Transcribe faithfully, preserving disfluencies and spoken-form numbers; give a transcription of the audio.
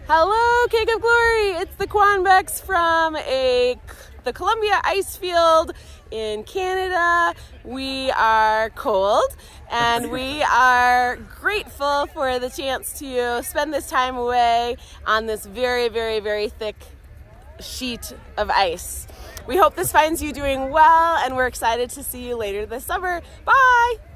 Hello, Cake of Glory! It's the Quanbecks from a, the Columbia Icefield in Canada. We are cold and we are grateful for the chance to spend this time away on this very, very, very thick sheet of ice. We hope this finds you doing well, and we're excited to see you later this summer. Bye!